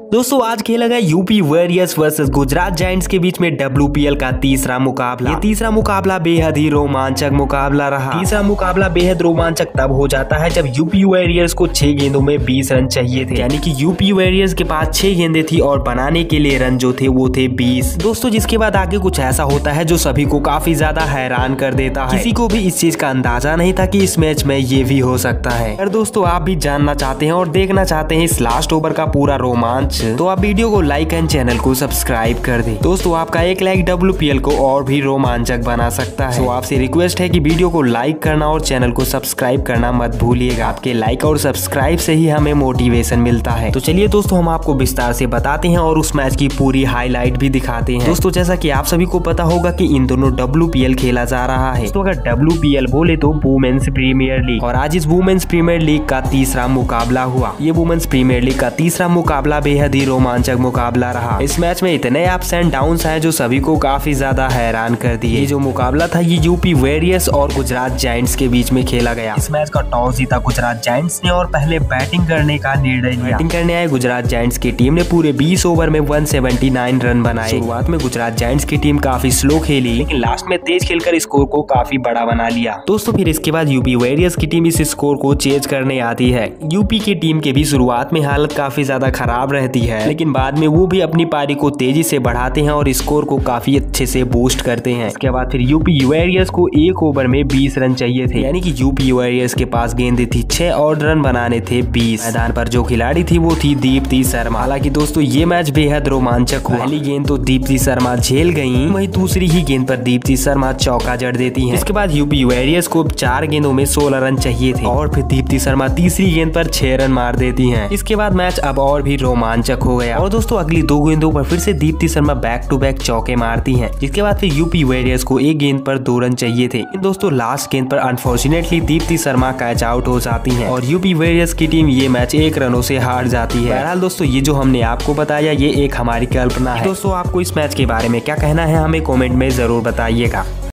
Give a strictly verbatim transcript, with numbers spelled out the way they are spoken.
दोस्तों आज खेला गया UP Warriors versus Gujarat Giants के बीच में डब्ल्यूपीएल का तीसरा मुकाबला। ये तीसरा मुकाबला बेहद ही रोमांचक मुकाबला रहा। तीसरा मुकाबला बेहद रोमांचक तब हो जाता है जब यूपी वॉरियर्स को छह गेंदों में बीस रन चाहिए थे, यानी कि यूपी वॉरियर्स के पास छह गेंदें थी और बनाने के लिए रन जो थे वो थे बीस। दोस्तों जिसके बाद आगे कुछ ऐसा होता है जो सभी को काफी ज्यादा हैरान कर देता है। किसी को भी इस चीज का अंदाजा नहीं था कि इस मैच में ये भी हो सकता है। अगर दोस्तों आप भी जानना चाहते हैं और देखना चाहते हैं इस लास्ट ओवर का पूरा रोमांच, तो आप वीडियो को लाइक एंड चैनल को सब्सक्राइब कर दें। दोस्तों आपका एक लाइक डब्ल्यूपीएल को और भी रोमांचक बना सकता है। तो आपसे रिक्वेस्ट है कि वीडियो को लाइक करना और चैनल को सब्सक्राइब करना मत भूलिएगा। आपके लाइक और सब्सक्राइब से ही हमें मोटिवेशन मिलता है। तो चलिए दोस्तों हम आपको विस्तार से बताते हैं और उस मैच की पूरी हाईलाइट भी दिखाते हैं। दोस्तों जैसा कि आप सभी को पता होगा कि इन दोनों डब्ल्यूपीएल खेला जा रहा है। तो अगर डब्ल्यूपीएल बोले तो वुमेन्स प्रीमियर लीग, और आज इस वुमेन्स प्रीमियर लीग का तीसरा मुकाबला हुआ। ये वुमेन्स प्रीमियर लीग का तीसरा मुकाबला बेहद ही रोमांचक मुकाबला रहा। इस मैच में इतने अप्स एंड डाउन्स हैं जो सभी को काफी ज्यादा हैरान कर दिए। ये जो मुकाबला था ये यूपी वॉरियर्स और गुजरात जायंट्स के बीच में खेला गया। इस मैच का टॉस जीता गुजरात जायंट्स ने और पहले बैटिंग करने का निर्णय लिया। बैटिंग करने आए गुजरात जायंट्स की टीम ने पूरे बीस ओवर में एक सौ उन्यासी रन बनाए। शुरुआत में गुजरात जायंट्स की टीम काफी स्लो खेली, लेकिन लास्ट में तेज खेलकर स्कोर को काफी बड़ा बना लिया। दोस्तों फिर इसके बाद यूपी वॉरियर्स की टीम इस स्कोर को चेज करने आती है। यूपी की टीम के भी शुरुआत में हालत काफी ज्यादा खराब रहती है, लेकिन बाद में वो भी अपनी पारी को तेजी से बढ़ाते हैं और स्कोर को काफी अच्छे से बूस्ट करते हैं। इसके बाद फिर यूपी वॉरियर्स को एक ओवर में बीस रन चाहिए थे, यानी कि यूपी वॉरियर्स के पास गेंदें थी छह और रन बनाने थे बीस। मैदान पर जो खिलाड़ी थी वो थी दीप्ति शर्मा। हालांकि दोस्तों ये मैच बेहद रोमांचक हुआ। पहली गेंद तो दीप्ति शर्मा झेल गई, वही दूसरी ही गेंद पर दीप्ति शर्मा चौका जड़ देती है। इसके बाद यूपी वॉरियर्स को चार गेंदों में सोलह रन चाहिए थे और फिर दीप्ति शर्मा तीसरी गेंद पर छह रन मार देती है। इसके बाद मैच अब और भी रोमांचक हो गया और दोस्तों अगली दो गेंदों पर फिर से Deepti Sharma back to back चौके मारती हैं। जिसके बाद फिर यूपी वॉरियर्स को एक गेंद पर दो रन चाहिए थे। दोस्तों लास्ट गेंद पर unfortunately Deepti Sharma catch out हो जाती हैं और यूपी वॉरियर्स की टीम ये मैच एक रनों से हार जाती है। बहरहाल दोस्तों ये जो हमने आपको बताया ये एक हमारी कल्पना है। दोस्तों आपको इस मैच के बारे में क्या कहना है हमें कमेंट में जरूर बताइएगा।